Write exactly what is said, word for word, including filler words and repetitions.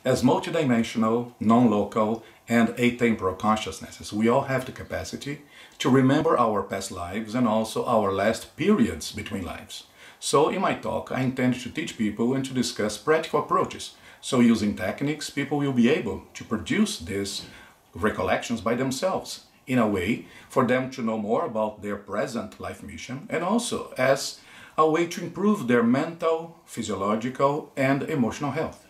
As multidimensional, non-local, and atemporal consciousnesses, we all have the capacity to remember our past lives and also our last periods between lives. So in my talk, I intend to teach people and to discuss practical approaches. So using techniques, people will be able to produce these recollections by themselves in a way for them to know more about their present life mission, and also as a way to improve their mental, physiological, and emotional health.